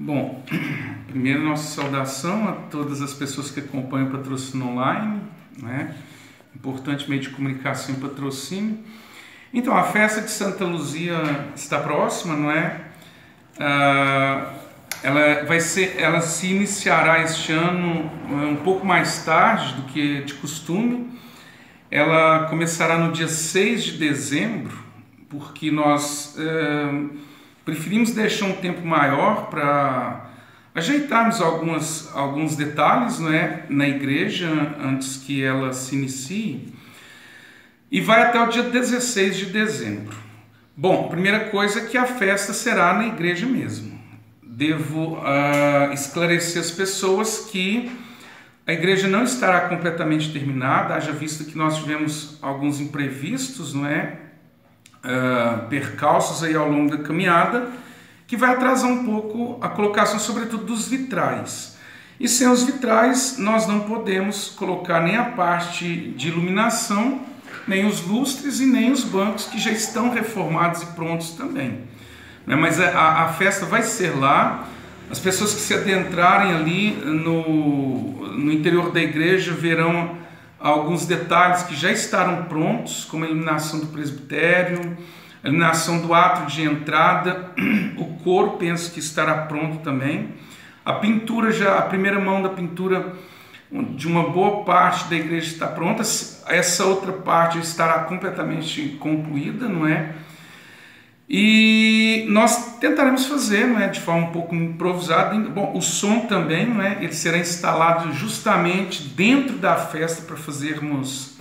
Bom, primeiro nossa saudação a todas as pessoas que acompanham o Patrocínio Online, né? Importante meio de comunicação e patrocínio. Então, a festa de Santa Luzia está próxima, não é? Ela se iniciará este ano um pouco mais tarde do que de costume. Ela começará no dia 6 de dezembro, porque nós preferimos deixar um tempo maior para ajeitarmos alguns detalhes, não é, na igreja antes que ela se inicie, e vai até o dia 16 de dezembro. Bom, primeira coisa é que a festa será na igreja mesmo. Devo esclarecer as pessoas que a igreja não estará completamente terminada, haja visto que nós tivemos alguns imprevistos, não é? Percalços aí ao longo da caminhada, que vai atrasar um pouco a colocação, sobretudo, dos vitrais. E sem os vitrais, nós não podemos colocar nem a parte de iluminação, nem os lustres e nem os bancos, que já estão reformados e prontos também. Mas a festa vai ser lá. As pessoas que se adentrarem ali no interior da igreja verão alguns detalhes que já estarão prontos, como a iluminação do presbitério, a iluminação do átrio de entrada, o coro penso que estará pronto também. A pintura, já a primeira mão da pintura de uma boa parte da igreja está pronta, essa outra parte estará completamente concluída, não é? E nós tentaremos fazer, não é, de forma um pouco improvisada. Bom, o som também, não é, ele será instalado justamente dentro da festa para fazermos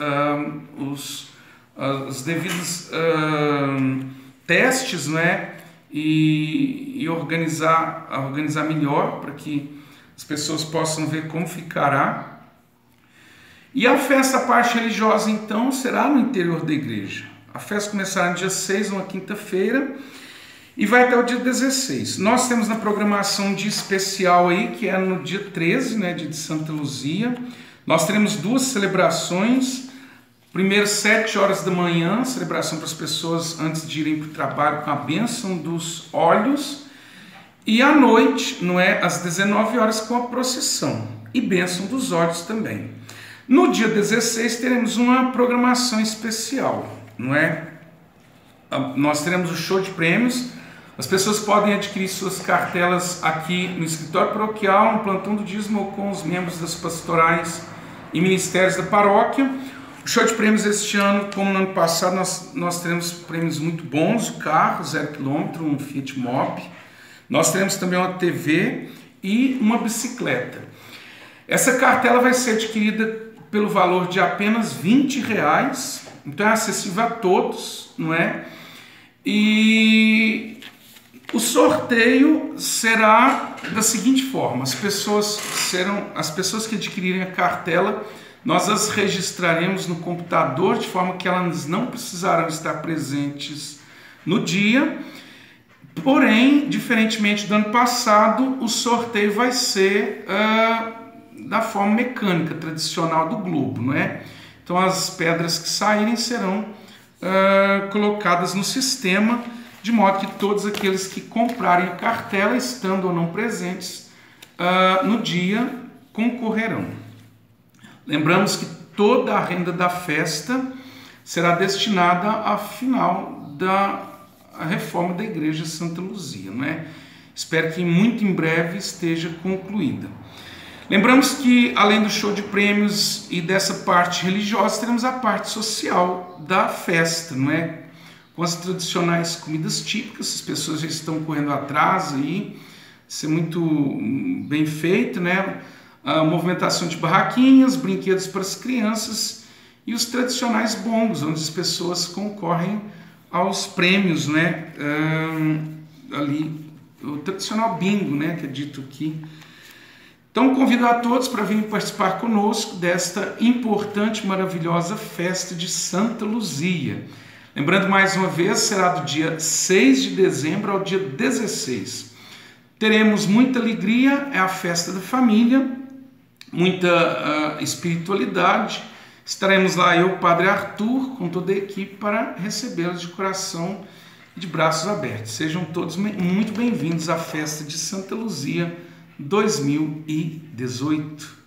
os devidos testes, não é, e organizar melhor para que as pessoas possam ver como ficará. E a festa, a parte religiosa, então, será no interior da igreja. A festa começará no dia 6, uma quinta-feira, e vai até o dia 16. Nós temos na programação um dia especial aí, que é no dia 13, né, dia de Santa Luzia. Nós teremos duas celebrações. Primeiro, 7 horas da manhã, celebração para as pessoas antes de irem para o trabalho, com a bênção dos óleos. E à noite, não é, às 19 horas, com a procissão e bênção dos óleos também. No dia 16 teremos uma programação especial, não é? Nós teremos o show de prêmios. As pessoas podem adquirir suas cartelas aqui no escritório paroquial, no plantão do dízimo ou com os membros das pastorais e ministérios da paróquia. O show de prêmios este ano, como no ano passado, nós teremos prêmios muito bons: o carro 0 km, um Fiat Mobi. Nós teremos também uma TV e uma bicicleta. Essa cartela vai ser adquirida pelo valor de apenas R$20, então é acessível a todos, não é? E o sorteio será da seguinte forma: as pessoas que adquirirem a cartela, nós as registraremos no computador, de forma que elas não precisarão estar presentes no dia. Porém, diferentemente do ano passado, o sorteio vai ser da forma mecânica, tradicional do globo, não é? Então as pedras que saírem serão colocadas no sistema, de modo que todos aqueles que comprarem a cartela, estando ou não presentes no dia, concorrerão. Lembramos que toda a renda da festa será destinada à final da reforma da igreja Santa Luzia, não é? Espero que muito em breve esteja concluída. Lembramos que, além do show de prêmios e dessa parte religiosa, teremos a parte social da festa, não é? Com as tradicionais comidas típicas. As pessoas já estão correndo atrás aí, isso é muito bem feito, né? A movimentação de barraquinhas, brinquedos para as crianças e os tradicionais bongos, onde as pessoas concorrem aos prêmios, né? Ali, o tradicional bingo, né? Que é dito aqui. Então, convido a todos para virem participar conosco desta importante, maravilhosa festa de Santa Luzia. Lembrando mais uma vez, será do dia 6 de dezembro ao dia 16. Teremos muita alegria, é a festa da família, muita espiritualidade. Estaremos lá eu, Padre Arthur, com toda a equipe para recebê-los de coração de braços abertos. Sejam todos muito bem-vindos à festa de Santa Luzia 2018.